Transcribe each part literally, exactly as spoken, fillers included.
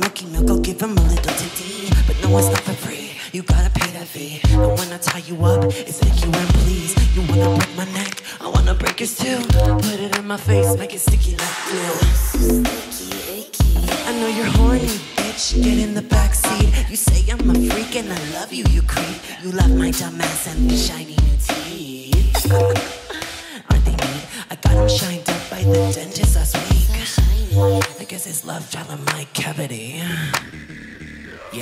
milky milk, I'll give him a little titty. But no, it's not for free, you gotta pay that fee. And when I tie you up, it's thank you and please. You wanna break my neck, I wanna break yours too. Put it in my face, make it sticky like glue. I know you're horny, bitch, get in the backseat. You say I'm a freak and I love you, you creep. You love my dumb ass and shiny new teeth. Aren't they neat? I got them shined up by the dentist last week. I guess it's love child in my cavity. Yeah.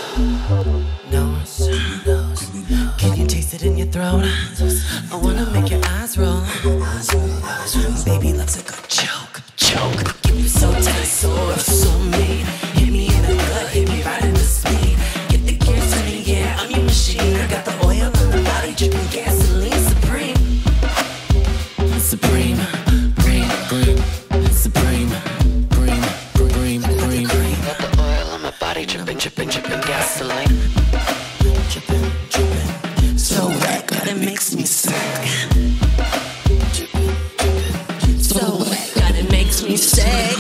Nose, nose. Can you taste it in your throat? I wanna make your eyes roll. Baby loves a good choke, choke. Give me so tight, so rough, so mean. Hit me in the gut, hit me right in the spleen. Get the gears turning, yeah, I'm your machine. I got the oil on the body, dripping gasoline. Supreme, supreme, supreme, supreme, supreme, supreme, supreme. Got the oil on my body, dripping, dripping, dripping gasoline. Dripping, dripping, so wet that it makes me sick. Dripping, dripping, so wet that it makes me sick.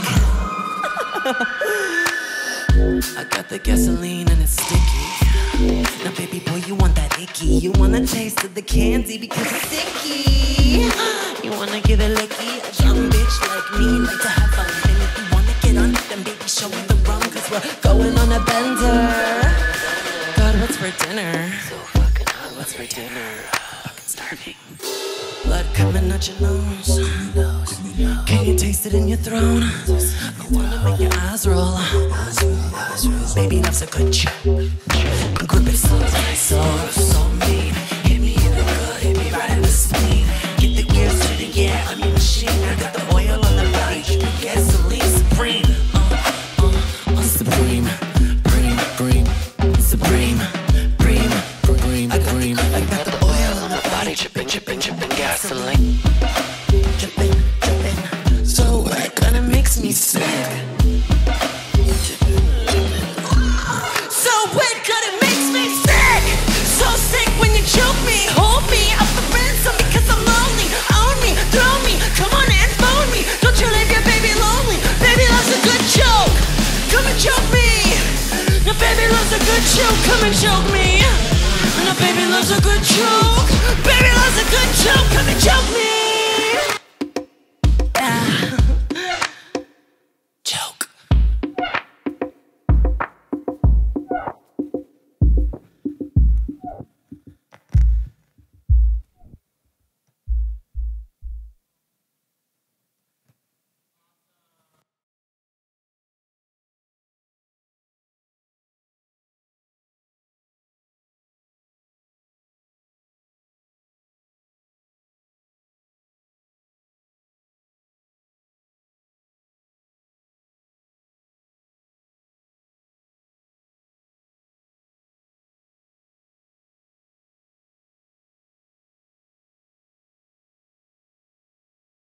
I got the gasoline and it's sticky. Now baby boy, you want that icky. You want a taste of the candy because it's sticky. You wanna give it licky. A young bitch like me like to have fun. And if you wanna get on, then baby show me the rum. Cause we're going on a bender. God, what's for dinner? So fucking hot, what's for dinner? Fucking starving. Blood coming out your nose. Can you taste it in your throat? I wanna make your eyes roll. Baby loves a good choke. Grip it so tight, so so mean. Hit me in the gut, hit me right in the spleen. Get the gears turning, yeah, I'm your machine. I got the oil on the body, dripping gasoline. Supreme, uh, uh, uh, supreme, supreme, supreme, supreme, supreme, supreme. I got the, I got the oil on the body, dripping, dripping, dripping gasoline. Dripping, dripping, so wet, kinda makes me sick. So wet, God, it makes me sick. So sick when you choke me, hold me up the ransom because I'm lonely. Own me, throw me, come on and phone me. Don't you leave your baby lonely. Baby loves a good choke. Come and choke me. Now baby loves a good choke. Come and choke me. Now baby loves a good choke. Baby loves a good choke. Come and choke me.